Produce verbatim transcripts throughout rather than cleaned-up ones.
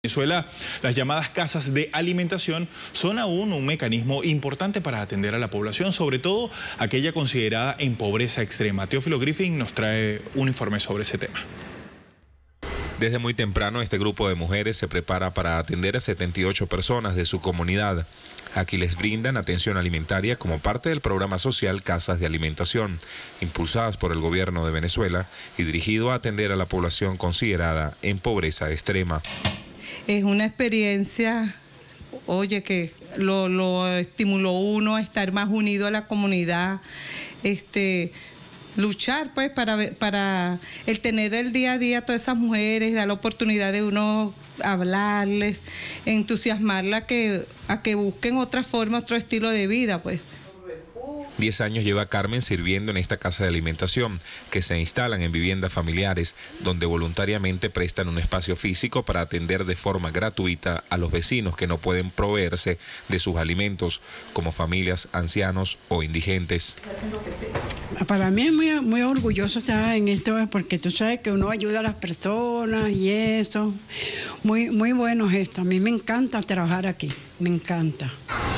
Venezuela, las llamadas casas de alimentación son aún un mecanismo importante para atender a la población, sobre todo aquella considerada en pobreza extrema. Teófilo Griffin nos trae un informe sobre ese tema. Desde muy temprano, este grupo de mujeres se prepara para atender a setenta y ocho personas de su comunidad. Aquí les brindan atención alimentaria como parte del programa social Casas de Alimentación, impulsadas por el gobierno de Venezuela y dirigido a atender a la población considerada en pobreza extrema. Es una experiencia, oye, que lo, lo estimuló uno a estar más unido a la comunidad, este, luchar pues para, para el tener el día a día a todas esas mujeres, dar la oportunidad de uno hablarles, entusiasmarla a que, a que busquen otra forma, otro estilo de vida, pues. Diez años lleva Carmen sirviendo en esta casa de alimentación, que se instalan en viviendas familiares, donde voluntariamente prestan un espacio físico para atender de forma gratuita a los vecinos que no pueden proveerse de sus alimentos, como familias, ancianos o indigentes. Para mí es muy, muy orgulloso estar en esto, porque tú sabes que uno ayuda a las personas y eso. Muy, muy bueno esto. A mí me encanta trabajar aquí, me encanta.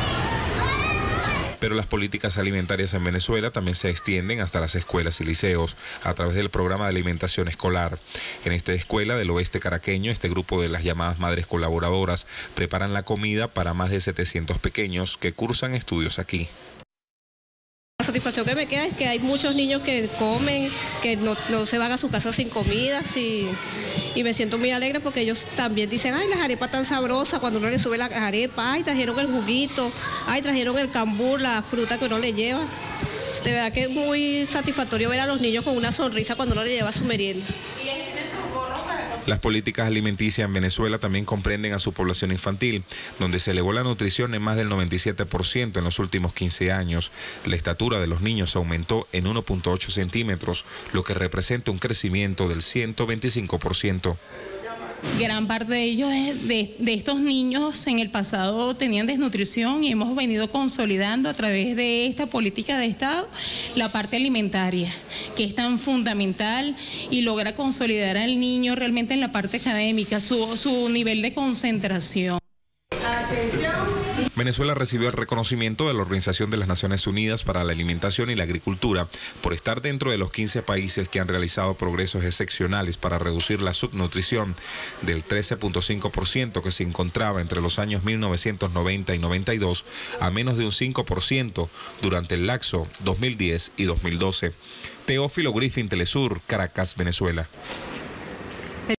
Pero las políticas alimentarias en Venezuela también se extienden hasta las escuelas y liceos a través del programa de alimentación escolar. En esta escuela del oeste caraqueño, este grupo de las llamadas madres colaboradoras preparan la comida para más de setecientos pequeños que cursan estudios aquí. La satisfacción que me queda es que hay muchos niños que comen, que no, no se van a su casa sin comida, y, y me siento muy alegre porque ellos también dicen, ay, las arepas tan sabrosas, cuando uno le sube la arepa, ay, trajeron el juguito, ay, trajeron el cambur, la fruta que uno le lleva. De verdad que es muy satisfactorio ver a los niños con una sonrisa cuando uno le lleva su merienda. Las políticas alimenticias en Venezuela también comprenden a su población infantil, donde se elevó la nutrición en más del noventa y siete por ciento en los últimos quince años. La estatura de los niños aumentó en uno punto ocho centímetros, lo que representa un crecimiento del ciento veinticinco por ciento. Gran parte de ellos, de, de estos niños en el pasado tenían desnutrición y hemos venido consolidando a través de esta política de Estado la parte alimentaria, que es tan fundamental y logra consolidar al niño realmente en la parte académica, su, su nivel de concentración. Venezuela recibió el reconocimiento de la Organización de las Naciones Unidas para la Alimentación y la Agricultura por estar dentro de los quince países que han realizado progresos excepcionales para reducir la subnutrición del trece punto cinco por ciento que se encontraba entre los años mil novecientos noventa y noventa y dos a menos de un cinco por ciento durante el lapso dos mil diez y dos mil doce. Teófilo Griffin, Telesur, Caracas, Venezuela.